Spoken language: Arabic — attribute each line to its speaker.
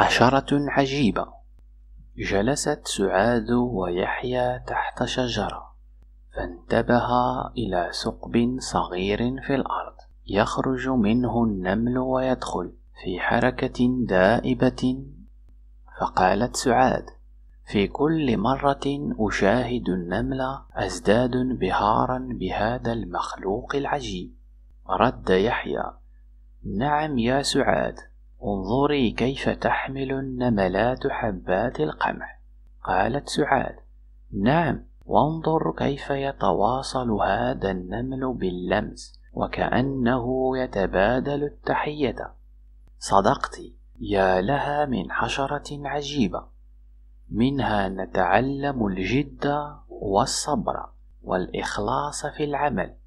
Speaker 1: حشرة عجيبة. جلست سعاد ويحيى تحت شجرة، فانتبها إلى ثقب صغير في الأرض يخرج منه النمل ويدخل في حركة دائبة. فقالت سعاد: في كل مرة أشاهد النمل أزداد انبهارا بهذا المخلوق العجيب. رد يحيى: نعم يا سعاد، انظري كيف تحمل النملات حبات القمح. قالت سعاد: نعم، وانظر كيف يتواصل هذا النمل باللمس وكأنه يتبادل التحية. صدقت، يا لها من حشرة عجيبة، منها نتعلم الجد والصبر والإخلاص في العمل.